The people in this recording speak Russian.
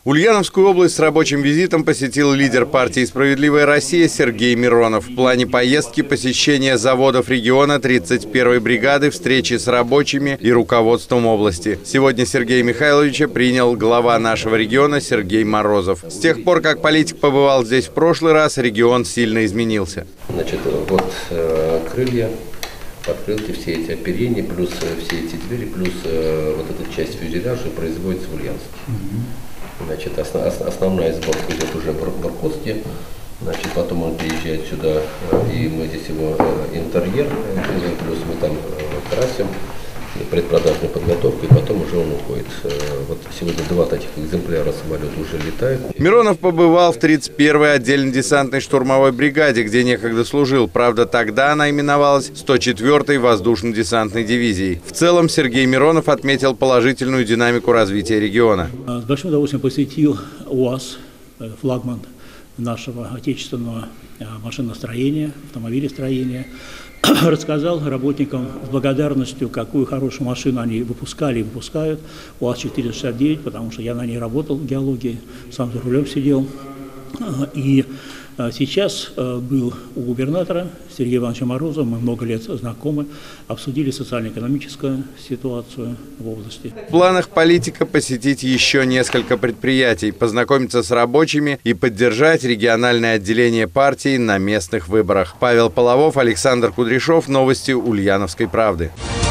Ульяновскую область с рабочим визитом посетил лидер партии «Справедливая Россия» Сергей Миронов. В плане поездки посещение заводов региона 31-й бригады, встречи с рабочими и руководством области. Сегодня Сергея Михайловича принял глава нашего региона Сергей Морозов. С тех пор, как политик побывал здесь в прошлый раз, регион сильно изменился. Значит, вот крылья, подкрылки, все эти оперения, плюс все эти двери, плюс вот эта часть фюзеляжа производится в Ульяновске. Значит, основная сборка идет уже в Барковске, значит, потом он приезжает сюда, и мы здесь его интерьер делаем, плюс мы там красим, предпродажную подготовку, и потом уже он уходит. Вот сегодня 2 таких экземпляра самолета уже летают. Миронов побывал в 31-й отдельно-десантной штурмовой бригаде, где некогда служил. Правда, тогда она именовалась 104-й воздушно-десантной дивизией. В целом Сергей Миронов отметил положительную динамику развития региона. С большим удовольствием посетил УАЗ, флагман нашего отечественного машиностроения, автомобилестроения. Рассказал работникам с благодарностью, какую хорошую машину они выпускали и выпускают. УАЗ-469, потому что я на ней работал в геологии, сам за рулем сидел. И сейчас был у губернатора Сергея Ивановича Морозова, мы много лет знакомы, обсудили социально-экономическую ситуацию в области. В планах политика посетить еще несколько предприятий, познакомиться с рабочими и поддержать региональное отделение партии на местных выборах. Павел Половов, Александр Кудряшов. Новости Ульяновской правды.